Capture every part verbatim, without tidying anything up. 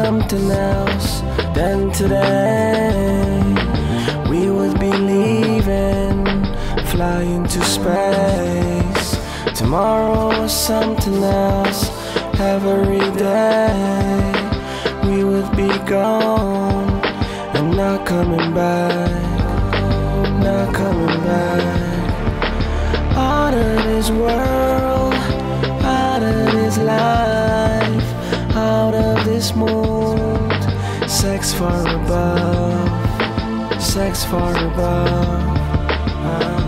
something else. Then today we would be leaving, flying to space. Tomorrow was something else. Every day we would be gone and not coming back, not coming back. Out of this world, out of this life, out of this mood. Sex far above, sex far above. uh.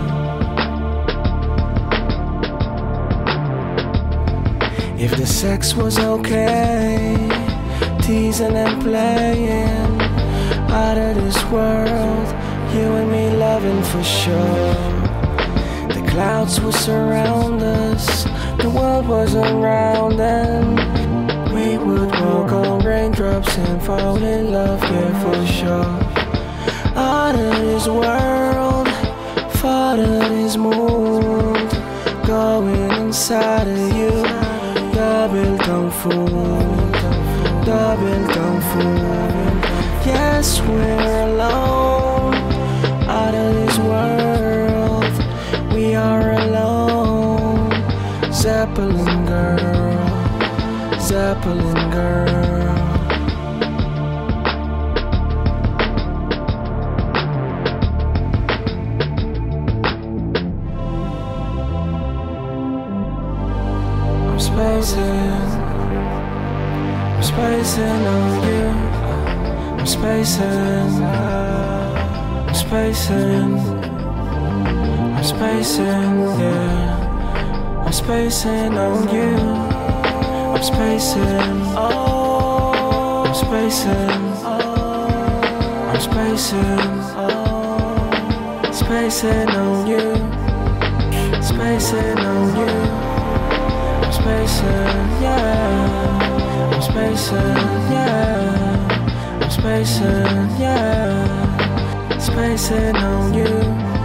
If the sex was okay, teasing and playing, out of this world, you and me loving for sure. The clouds would surround us, the world was around, and we would walk on raindrops and fall in love, yeah, for sure. Out of this world, far of this mood, going inside of you. Double kung fu, double kung fu. Yes, we're alone. Out of this world, we are alone. Zeppelin girl, Zeppelin girl. I'm spacing, I'm spacing on you. I'm spacing, I'm spacing, I'm spacing, yeah. I'm spacing on you. I'm spacing, oh, I'm spacing, I'm spacing, oh, spacing on you, spacing on you. I'm spacing, yeah. I'm spacing, yeah. I'm spacing, yeah. Spacing on you.